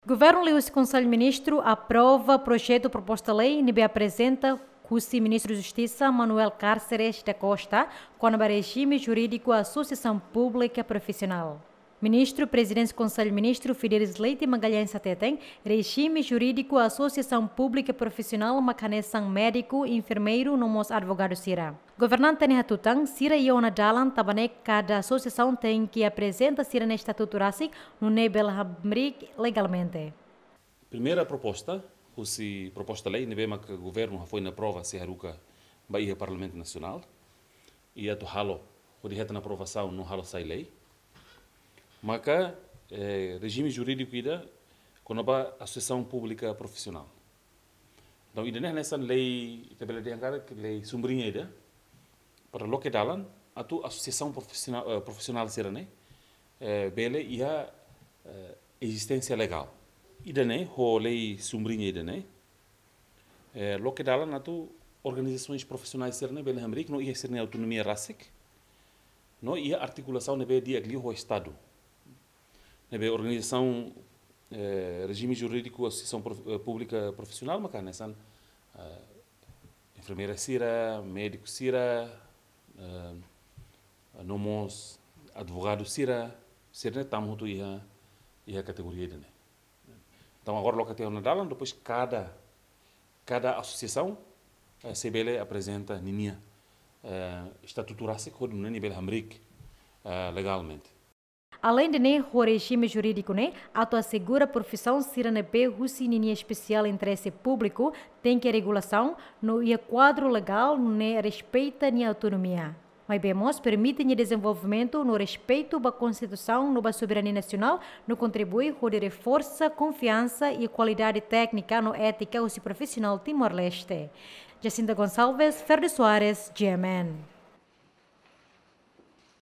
Governo Lewis Conselho Ministro aprova projeto proposta-lei e apresenta o Ministro da Justiça Manuel Cárceres da Costa com o regime jurídico Associação Pública Profissional. Ministro, Presidente do Conselho Ministro Fidelis Leite Magalhães Satetém, regime jurídico Associação Pública Profissional Macaneção Médico Enfermeiro Nomos Advogado Sira. Governante Nehatutang, Sira Iona Dalan Tabanek, cada associação tem que apresenta Sira nesta tuturasik no Nebel Hamrik legalmente. Primeira proposta, proposta lei, nebema que o governo foi na prova se haruka Bahia Parlamento Nacional e a to halo, o de na aprovação no halo sai lei. Maka regime jurídico ida quando a associação pública profissional. Então ida nessa lei tabela de angara que lei sombrinha ida para lo que dalan a tu associação profissional será né bele ia existência legal. Ida né ho lei sombrinha ida né lo que dalan a tu organizações profissionais será né bele hamrik não ia ser né autonomia rasik não ia articulação né bele dia ali ho estado. Nebe organização regime jurídico associação pública profissional mas nessa enfermeira sira médico sira nomos advogado sira sirne tamu tu ia categoria dele. Então agora logo tem na dalan depois cada associação CBL apresenta ninia estatuto rasik no nível hamrik legalmente. Além de o regime jurídico, a assegura a profissão Siranepe Husininha especial interesse público tem que regulação no quadro legal respeita a autonomia. Mas vemos permite o desenvolvimento no respeito à Constituição, na soberania nacional, no contribui a reforça confiança e qualidade técnica no ética e profissional Timor-Leste. Jacinta Gonçalves, Ferdi Soares, GMN.